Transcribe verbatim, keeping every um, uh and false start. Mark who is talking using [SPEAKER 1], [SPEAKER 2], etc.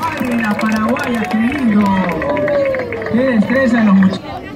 [SPEAKER 1] Ay, la paraguaya, qué lindo. Qué destreza los muchachos.